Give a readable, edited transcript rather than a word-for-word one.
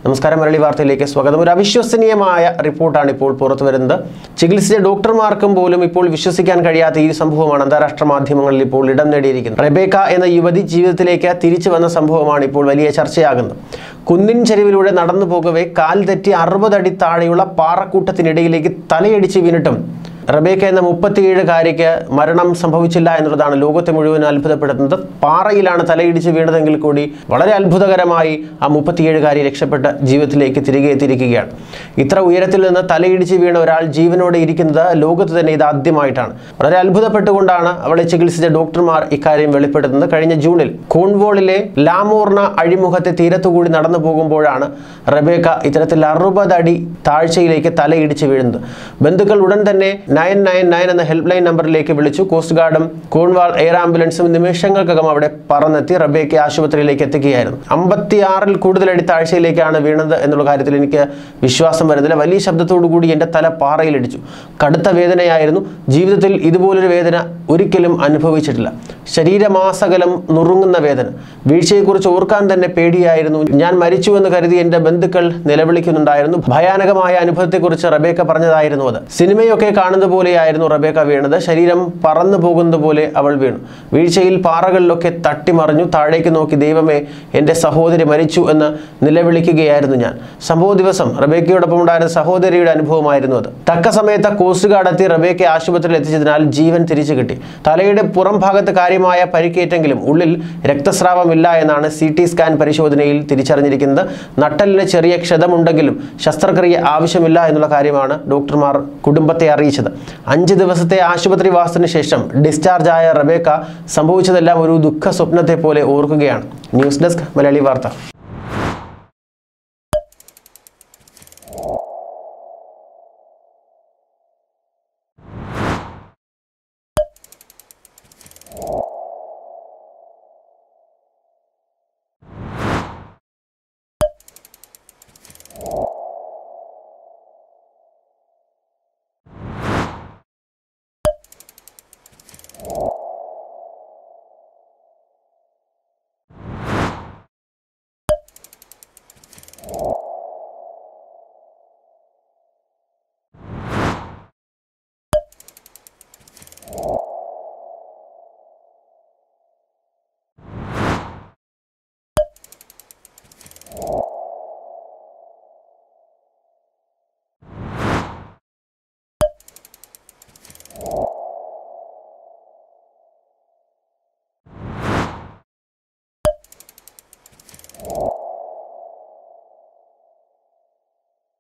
നമസ്കാരം, മലയാളി വാർത്തയിലേക്ക് സ്വാഗതം. ഒരു അവിശ്വസനീയമായ റിപ്പോർട്ടാണ് ഇപ്പോൾ പുറത്തു വരുന്നത്. ചികിത്സിച്ച ഡോക്ടർമാർക്കും പോലും ഇപ്പോൾ വിശ്വസിക്കാൻ കഴിയാത്ത ഈ സംഭവമാണ് അന്താരാഷ്ട്ര മാധ്യമങ്ങളിൽ ഇപ്പോൾ ഇടം നേടിയിരിക്കുന്നത്. റെബേക്ക എന്ന യുവതി ജീവിതത്തിലേക്ക് തിരിച്ചു വന്ന സംഭവമാണ് ഇപ്പോൾ വലിയ ചർച്ചയാകുന്നത്. കുന്നിൻ ചെരുവിലൂടെ നടന്നു പോകവേ കാൽ തെറ്റി 60 അടി താഴെയുള്ള പാറക്കൂട്ടത്തിനിടയിലേക്ക് തലയടിച്ച് വീണിട്ടും റെബേക്ക എന്ന 37-കാരിക്ക് മരണം സംഭവിച്ചില്ല എന്നുള്ളതാണ് ലോകത്തെ മുഴുവൻ അത്ഭുതപ്പെടുത്തുന്നത്. പാറയിലാണ് തലയിടിച്ച് വീണതെങ്കിൽ കൂടി വളരെ അത്ഭുതകരമായി ആ 37-കാരി രക്ഷപ്പെട്ട് ജീവിതത്തിലേക്ക് തിരികെ എത്തിയിരിക്കുകയാണ്. ഇത്ര ഉയരത്തിൽ നിന്ന് തലയിടിച്ച് വീണ ഒരാൾ ജീവനോടെ ഇരിക്കുന്നത് ലോകത്ത് തന്നെ ഇത് ആദ്യമായിട്ടാണ്. വളരെ അത്ഭുതപ്പെട്ടുകൊണ്ടാണ് അവളെ ചികിത്സിച്ച ഡോക്ടർമാർ ഇക്കാര്യം വെളിപ്പെടുത്തുന്നത്. കഴിഞ്ഞ ജൂണിൽ കോൺവോളിലെ ലാമോർണ അഴിമുഖത്തെ തീരത്തുകൂടി നടന്നു പോകുമ്പോഴാണ് റെബേക്ക ഇത്തരത്തിൽ 60 അടി താഴ്ചയിലേക്ക് തലയിടിച്ച് വീഴുന്നത്. ബന്ധുക്കൾ ഉടൻ തന്നെ 999 എന്ന ഹെൽപ്പ് ലൈൻ നമ്പറിലേക്ക് വിളിച്ചു. കോസ്റ്റ് ഗാർഡും കോൺവാൾ എയർ ആംബുലൻസും നിമിഷങ്ങൾക്കകം അവിടെ പറന്നെത്തി റെബേക്കയെ ആശുപത്രിയിലേക്ക് എത്തിക്കുകയായിരുന്നു. 56-ൽ കൂടുതൽ അടി താഴ്ചയിലേക്കാണ് വീണത് എന്നുള്ള കാര്യത്തിൽ എനിക്ക് വിശ്വാസം വരുന്നില്ല. വലിയ ശബ്ദത്തോടു കൂടി എൻ്റെ തല പാറയിലിടിച്ചു. കടുത്ത വേദനയായിരുന്നു. ജീവിതത്തിൽ ഇതുപോലൊരു വേദന ഒരിക്കലും അനുഭവിച്ചിട്ടില്ല. ശരീരമാസകലം നുറുങ്ങുന്ന വേദന. വീഴ്ചയെക്കുറിച്ച് ഓർക്കാൻ തന്നെ പേടിയായിരുന്നു. ഞാൻ മരിച്ചുവെന്ന് കരുതി എൻ്റെ ബന്ധുക്കൾ നിലവിളിക്കുന്നുണ്ടായിരുന്നു. ഭയാനകമായ അനുഭവത്തെക്കുറിച്ച് റെബേക്ക പറഞ്ഞതായിരുന്നു അത്. സിനിമയൊക്കെ കാണുന്നത് പോലെയായിരുന്നു റെബേക്ക വീണത്. ശരീരം പറന്നു പോകുന്നത് പോലെ അവൾ വീണു. വീഴ്ചയിൽ പാറകളിലൊക്കെ തട്ടിമറിഞ്ഞു. താഴേക്ക് നോക്കി ദൈവമേ, എൻ്റെ സഹോദരി മരിച്ചു എന്ന് നിലവിളിക്കുകയായിരുന്നു ഞാൻ. സംഭവ ദിവസം റെബേക്കയോടൊപ്പം ഉണ്ടായിരുന്ന സഹോദരിയുടെ അനുഭവമായിരുന്നു അത്. തക്ക സമയത്ത് കോസ്റ്റ് ഗാർഡ് എത്തി റെബേക്കയെ ആശുപത്രിയിൽ എത്തിച്ചതിനാൽ ജീവൻ തിരിച്ചു കിട്ടി. തലയുടെ പുറം ഭാഗത്ത് കാര്യമായ പരിക്കേറ്റെങ്കിലും ഉള്ളിൽ രക്തസ്രാവമില്ല എന്നാണ് CT സ്കാൻ പരിശോധനയിൽ തിരിച്ചറിഞ്ഞിരിക്കുന്നത്. നട്ടലിന് ചെറിയ ക്ഷതമുണ്ടെങ്കിലും ശസ്ത്രക്രിയ ആവശ്യമില്ല എന്നുള്ള കാര്യമാണ് ഡോക്ടർമാർ കുടുംബത്തെ അറിയിച്ചത്. 5 ദിവസത്തെ ആശുപത്രി വാസത്തിന് ശേഷം ഡിസ്ചാർജ് ആയ റെബേക്ക സംഭവിച്ചതെല്ലാം ഒരു ദുഃഖ സ്വപ്നത്തെ പോലെ ഓർക്കുകയാണ്. ന്യൂസ് ഡെസ്ക് മലയാളി വാർത്ത.